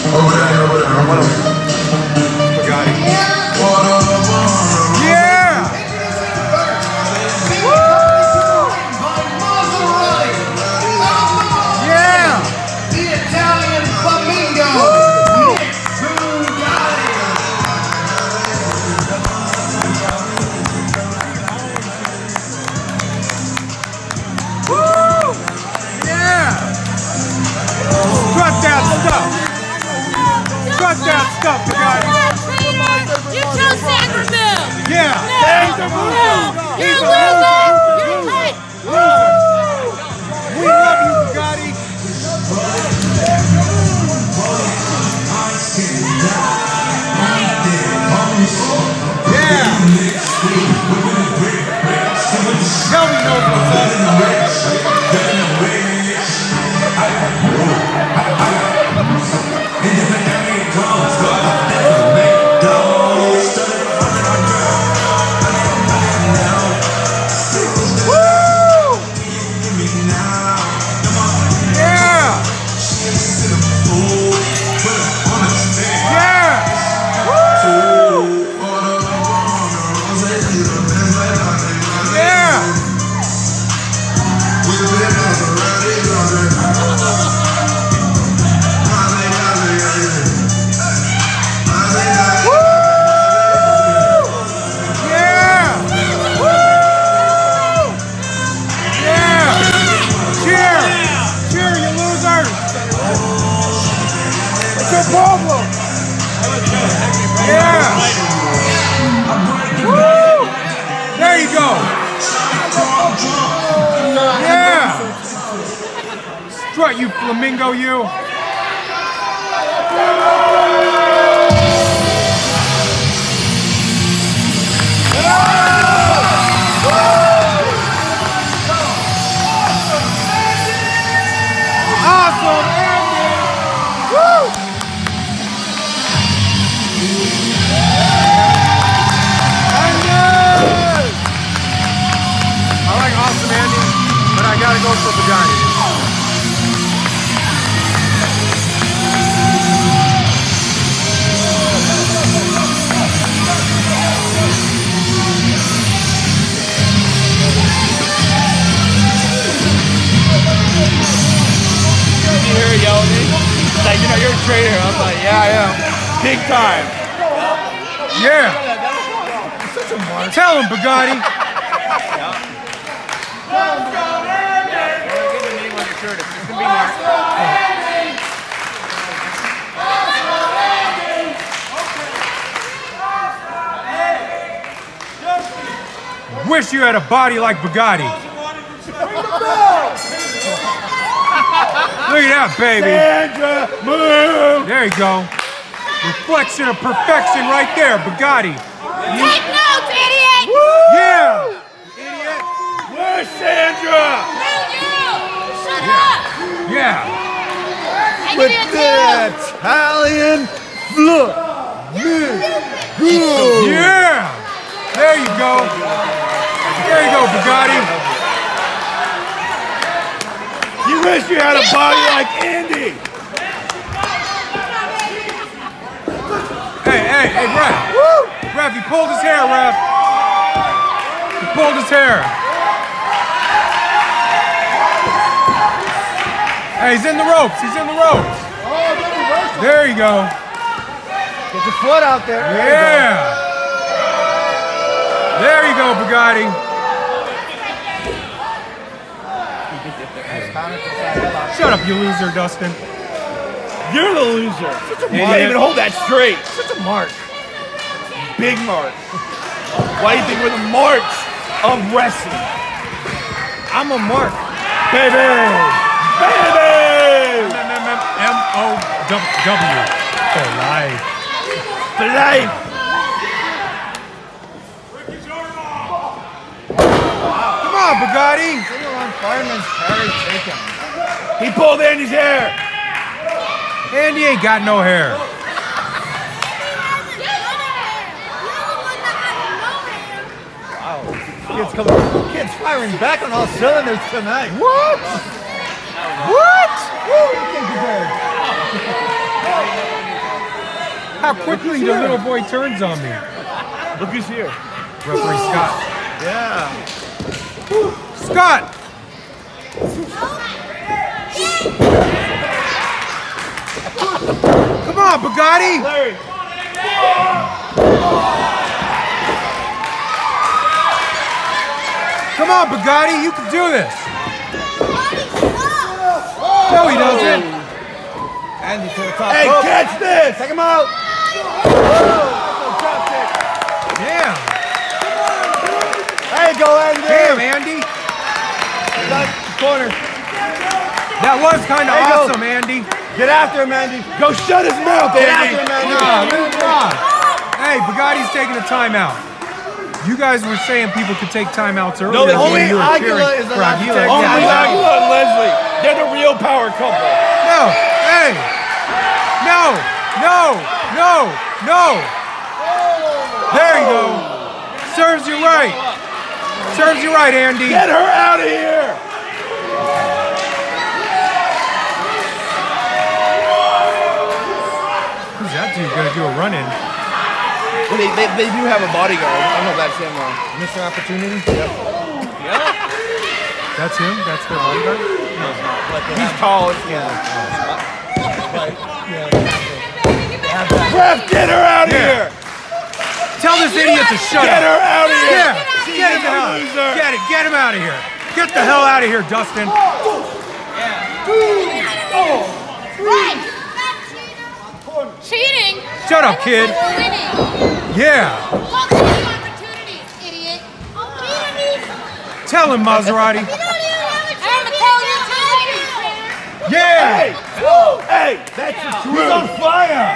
Bugatti. Yeah! Woo! Yeah! The Italian Flamingo. Woo! Yeah! Strut that stuff! Strut that stuff, Bugatti! You chose Sangerville! Yeah! Sangerville! You're a loser! You're right! We love you, Bugatti! Yeah! Tell me no, problem. Yeah. Woo. There you go. Yeah. Strut, you flamingo, you. Awesome. Woo. I like Awesome Andy, but I gotta go for Bugatti. You hear her yelling at me? It's like, you know, you're a trader. I was like, yeah, I am. Big time. Yeah. Tell him, Bugatti. Wish you had a body like Bugatti. Look at that, baby. Sandra, move. There you go. Reflection of perfection right there, Bugatti. Take notes, idiot! Yeah! Idiot. Where's Sandra? Shut up! Yeah. With the Italian flamingo. Yeah! There you go. There you go, Bugatti. You wish you had a body like Andy. Hey, Ref. Woo! Ref, he pulled his hair, Ref. He pulled his hair. Hey, he's in the ropes. He's in the ropes. There you go. Get your foot out there. Yeah. There you go, Bugatti. Shut up, you loser, Dustin. You're the loser. You can't even hold that straight. Such a mark. Big mark. Why do you think we're the marks of wrestling? I'm a mark. Baby! Baby! M-O-W. For life. For life. Come on, Bugatti. Fireman's Harry taken. He pulled Andy's hair. Andy ain't got no hair. Wow. Kids firing back on all cylinders tonight. What? What? Woo, you can't be good. how quickly the little boy turns on me. Look who's here. Referee Scott. Yeah. Scott! Come on, Bugatti! Larry. Come on, Bugatti, you can do this. No, he doesn't. Andy to the top. Hey, catch this! Take him out. Yeah. There you go, Andy. Damn, Andy. Corner. That was kind of There you go. awesome, Andy. Get after him, Andy. Go shut his mouth, Get Andy. after him, Andy. Come on. Hey, Bugatti's taking a timeout. You guys were saying people could take timeouts earlier. No, when only you were Aguila cheering is for allowed to Aguila. take Only timeout. Aguila and Leslie. They're the real power couple. No, hey, no, no, no, no. There you go. Serves you right. Serves you right, Andy. Get her out of here. Who's that dude gonna do a run-in? Well, they do have a bodyguard. I don't know if that's him though. Mr. Opportunity. That's him? That's their bodyguard? He's tall. Ref, get her out of here. Tell this idiot to shut Get up. her out of here. Yeah, get him out. Loser. Get him out of here. Get the hell out of here, Dustin. Cheating. Shut up, kid. We're winning. Yeah. Look at these opportunities, idiot. Tell him, Maserati. I'm gonna call you too later, trainer. Yeah. Hey, that's the truth. He's on fire.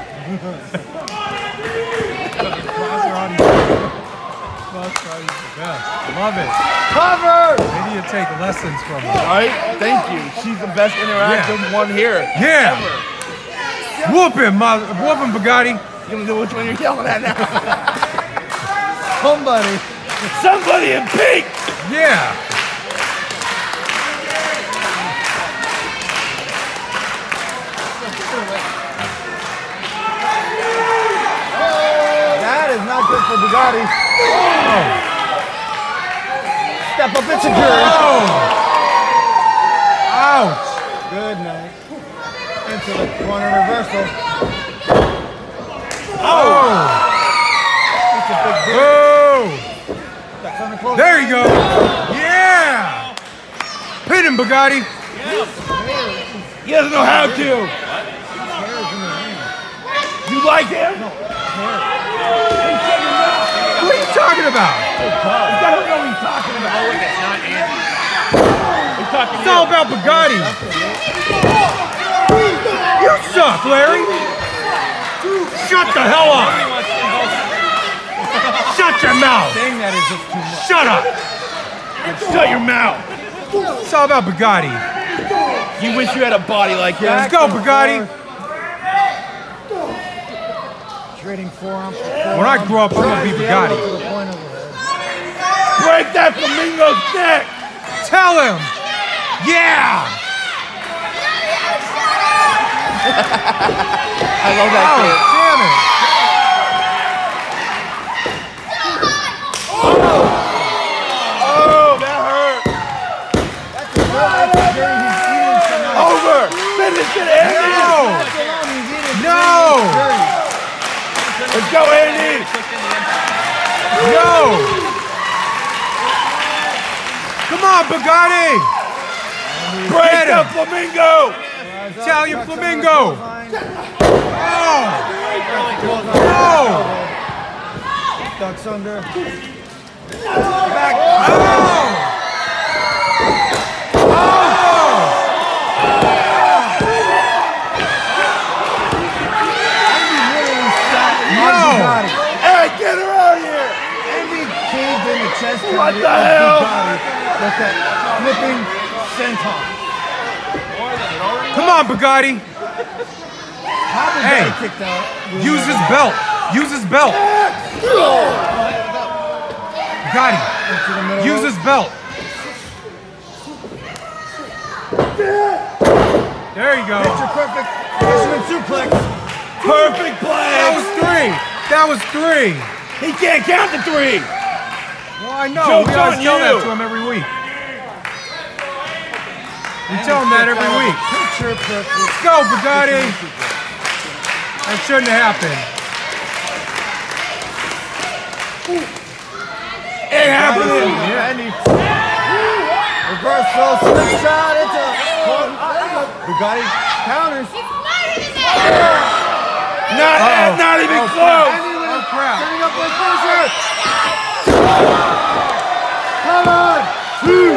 Maserati's the best. Love it. Cover. Maybe you take lessons from him. Right? Thank you. She's the best interactive one here. Yeah. Whoop him, whoop him, Bugatti. You gonna know which one you're yelling at now? Somebody. Somebody in pink. Yeah. That is not good for Bugatti. Oh. Step up insecurity. Oh. Ouch. Good night. Into the corner reversal. Oh. It's a big boot. Oh. That's on the close. There you go. Yeah. Pin him, Bugatti. He doesn't know how to. You like him? What are you talking about? You gotta know what he's talking about. Oh, wait, that's not Andy. He's talking It's all about Bugatti. You suck, Larry. Shut the hell up. Shut your mouth. Saying that is just too much. Shut up. Shut your mouth. It's all about Bugatti. You wish you had a body like his. Let's go, Bugatti. Trading forearm for forearm. When I grow up, I'm gonna be Bugatti. To the point of the head. Break that flamingo's neck. Tell him. Yeah. I love that Oh, kid. damn it. Oh, that hurt. That's a real injury. He's eating tonight. Over. Finish it, Andy. No. That's alone. He's eating No. dirty. Let's go, Andy. No. Come on, Bugatti. Break Get the him. flamingo. Italian flamingo. Oh. No. Ducks under. Back. Oh. Andy literally sat on No. Bugatti. Hey, get her out of here. Andy caved in the chest What cavity the of hell? Bugatti with that flipping senton. Come on, Bugatti. How Bugatti Hey. kicked out? Use his belt. Use his belt. Bugatti. Into the middle. Use his belt. There you go. Picture perfect. Fisherman suplex. Perfect That play. was 3. That was 3. He can't count to 3. Well, I know. Joke's We always on tell that you. to him every week. We tell him that every week. Picture perfect. Let's go, Bugatti. That shouldn't have happened. It happened. And he reversal, slip shot. It's a Bugatti counters. Not even close. Oh, crap. Setting up for a finisher. Come on.